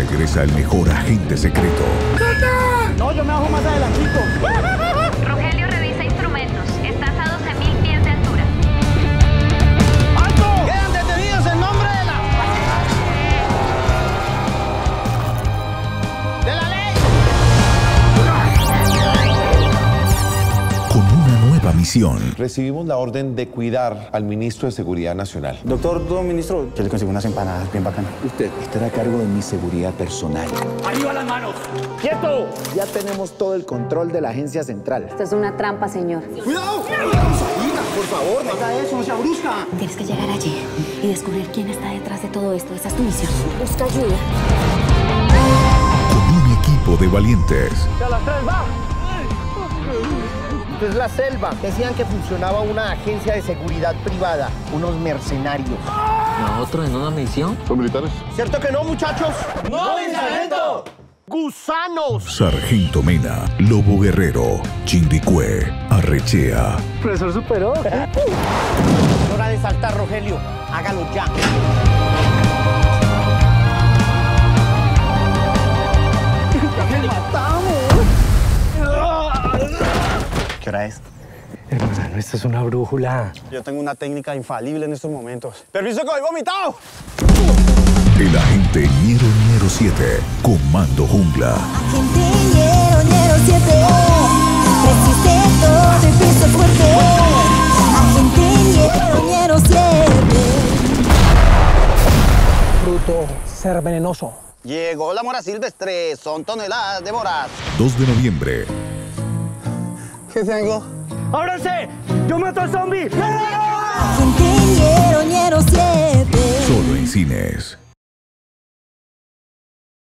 Regresa el mejor agente secreto. No, yo me bajo más adelantico. Rogelio revisa instrumentos. Estás a 12.000 pies de altura. ¡Alto! ¡Quedan detenidos en nombre de la ley! Con una nueva misión. Recibimos la orden de cuidar al ministro de Seguridad Nacional. Doctor, don ministro, yo le consigo unas empanadas bien bacanas. Usted estará a cargo de mi seguridad personal. ¡Arriba las manos! ¡Quieto! Ya tenemos todo el control de la agencia central. Esto es una trampa, señor. ¡Cuidado! Por favor, no haga eso, no sea brusca. Tienes que llegar allí y descubrir quién está detrás de todo esto. Esa es tu misión. Busca ayuda. Con un equipo de valientes. ¡A las 3 va! Es la selva. Decían que funcionaba una agencia de seguridad privada, unos mercenarios. ¿Nosotros en una misión? ¿Son militares? ¿Cierto que no, muchachos? ¡No, mi sargento! ¡Gusanos! Sargento Mena, Lobo Guerrero, Chindicue, Arrechea. Profesor superó. Es hora de saltar, Rogelio. Hágalo ya. ¡Nos matamos! ¿Qué hora es? Hermano, esta es una brújula. Yo tengo una técnica infalible en estos momentos. ¡Permiso que voy vomitado! El agente Ñero 7, Comando Jungla. Agente Ñero 7, resiste todo el piso fuerte. Agente Ñero 7. Fruto, ser venenoso. Llegó la mora silvestre, son toneladas de moras. 2 de noviembre. ¿Qué tengo? ¡Ábranse! ¡Yo mato al zombie! Agente Ñero 7. Solo en cines.